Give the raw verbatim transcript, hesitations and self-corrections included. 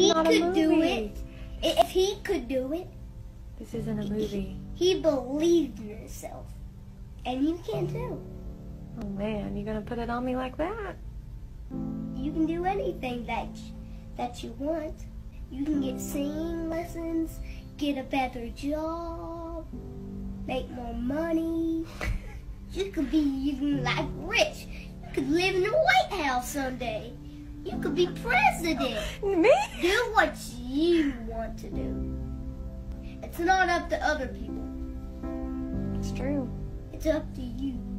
not a could do movie. it, if he could do it, This isn't a movie. he believed in himself. And you can too. Oh man, you gonna put it on me like that? You can do anything that that you want. You can get singing lessons, get a better job, make more money. You could be even like rich. You could live in the White House someday. You could be president. Me? Do what you want to do. It's not up to other people. It's true. It's up to you.